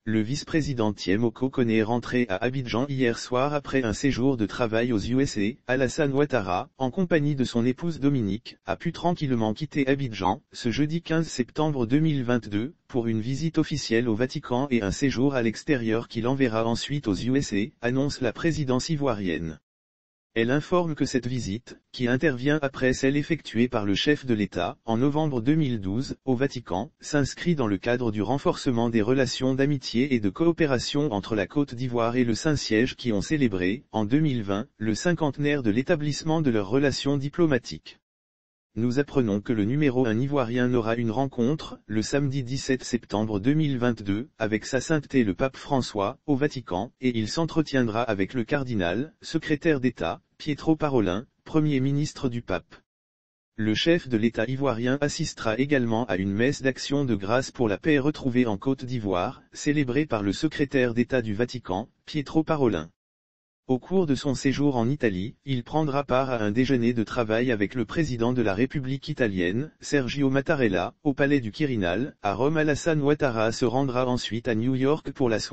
Le vice-président Thiemoko Kone est rentré à Abidjan hier soir après un séjour de travail aux USA. Alassane Ouattara, en compagnie de son épouse Dominique, a pu tranquillement quitter Abidjan, ce jeudi 15 septembre 2022, pour une visite officielle au Vatican et un séjour à l'extérieur qui l'enverra ensuite aux USA, annonce la présidence ivoirienne. Elle informe que cette visite, qui intervient après celle effectuée par le chef de l'État, en novembre 2012, au Vatican, s'inscrit dans le cadre du renforcement des relations d'amitié et de coopération entre la Côte d'Ivoire et le Saint-Siège qui ont célébré, en 2020, le cinquantenaire de l'établissement de leurs relations diplomatiques. Nous apprenons que le numéro 1 ivoirien aura une rencontre, le samedi 17 septembre 2022, avec Sa Sainteté le Pape François, au Vatican, et il s'entretiendra avec le cardinal, secrétaire d'État, Pietro Parolin, Premier ministre du Pape. Le chef de l'État ivoirien assistera également à une messe d'action de grâce pour la paix retrouvée en Côte d'Ivoire, célébrée par le secrétaire d'État du Vatican, Pietro Parolin. Au cours de son séjour en Italie, il prendra part à un déjeuner de travail avec le président de la République italienne, Sergio Mattarella, au palais du Quirinal. À Rome, Alassane Ouattara se rendra ensuite à New York pour la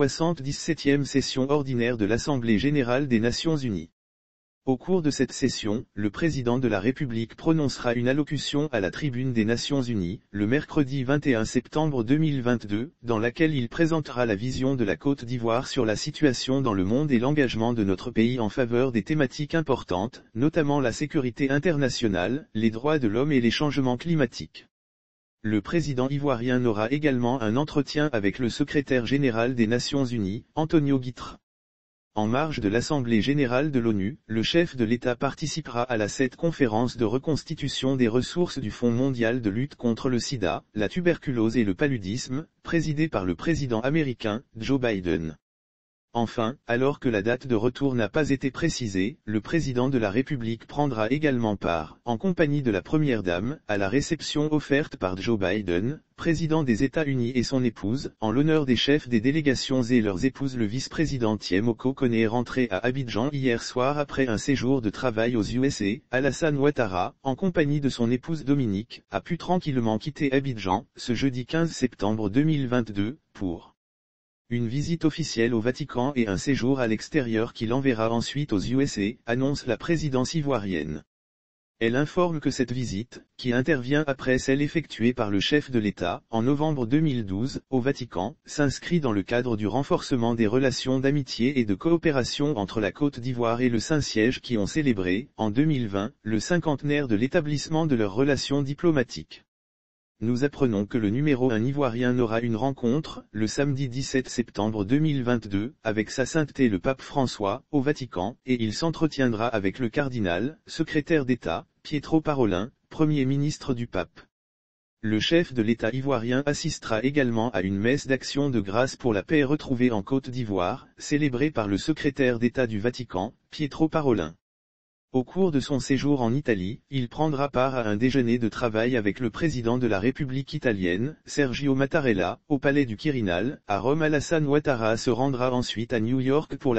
77e session ordinaire de l'Assemblée générale des Nations unies. Au cours de cette session, le président de la République prononcera une allocution à la tribune des Nations unies, le mercredi 21 septembre 2022, dans laquelle il présentera la vision de la Côte d'Ivoire sur la situation dans le monde et l'engagement de notre pays en faveur des thématiques importantes, notamment la sécurité internationale, les droits de l'homme et les changements climatiques. Le président ivoirien aura également un entretien avec le secrétaire général des Nations unies, Antonio Guiterres. En marge de l'Assemblée générale de l'ONU, le chef de l'État participera à la 7e conférence de reconstitution des ressources du Fonds mondial de lutte contre le sida, la tuberculose et le paludisme, présidée par le président américain, Joe Biden. Enfin, alors que la date de retour n'a pas été précisée, le président de la République prendra également part, en compagnie de la Première Dame, à la réception offerte par Joe Biden, président des États-Unis et son épouse, en l'honneur des chefs des délégations et leurs épouses. Le vice-président Thiemoko Kone est rentré à Abidjan hier soir après un séjour de travail aux USA. Alassane Ouattara, en compagnie de son épouse Dominique, a pu tranquillement quitter Abidjan, ce jeudi 15 septembre 2022, pour une visite officielle au Vatican et un séjour à l'extérieur qui l'enverra ensuite aux USA, annonce la présidence ivoirienne. Elle informe que cette visite, qui intervient après celle effectuée par le chef de l'État, en novembre 2012, au Vatican, s'inscrit dans le cadre du renforcement des relations d'amitié et de coopération entre la Côte d'Ivoire et le Saint-Siège qui ont célébré, en 2020, le cinquantenaire de l'établissement de leurs relations diplomatiques. Nous apprenons que le numéro 1 ivoirien aura une rencontre, le samedi 17 septembre 2022, avec Sa Sainteté le Pape François, au Vatican, et il s'entretiendra avec le cardinal, secrétaire d'État, Pietro Parolin, Premier ministre du Pape. Le chef de l'État ivoirien assistera également à une messe d'action de grâce pour la paix retrouvée en Côte d'Ivoire, célébrée par le secrétaire d'État du Vatican, Pietro Parolin. Au cours de son séjour en Italie, il prendra part à un déjeuner de travail avec le président de la République italienne, Sergio Mattarella, au palais du Quirinal. À Rome, Alassane Ouattara se rendra ensuite à New York pour la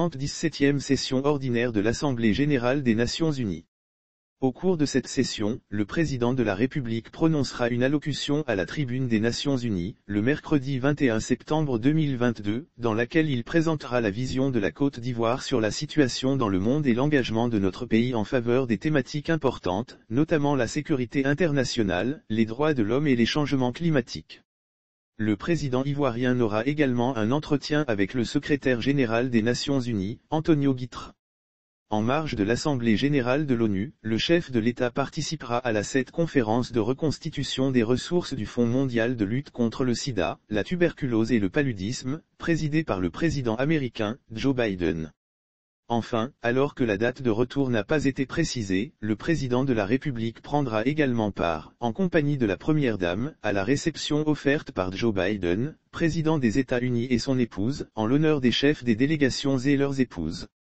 77e session ordinaire de l'Assemblée générale des Nations unies. Au cours de cette session, le président de la République prononcera une allocution à la tribune des Nations unies, le mercredi 21 septembre 2022, dans laquelle il présentera la vision de la Côte d'Ivoire sur la situation dans le monde et l'engagement de notre pays en faveur des thématiques importantes, notamment la sécurité internationale, les droits de l'homme et les changements climatiques. Le président ivoirien aura également un entretien avec le secrétaire général des Nations unies, Antonio Guiterres. En marge de l'Assemblée générale de l'ONU, le chef de l'État participera à la 7e conférence de reconstitution des ressources du Fonds mondial de lutte contre le sida, la tuberculose et le paludisme, présidée par le président américain, Joe Biden. Enfin, alors que la date de retour n'a pas été précisée, le président de la République prendra également part, en compagnie de la Première Dame, à la réception offerte par Joe Biden, président des États-Unis et son épouse, en l'honneur des chefs des délégations et leurs épouses.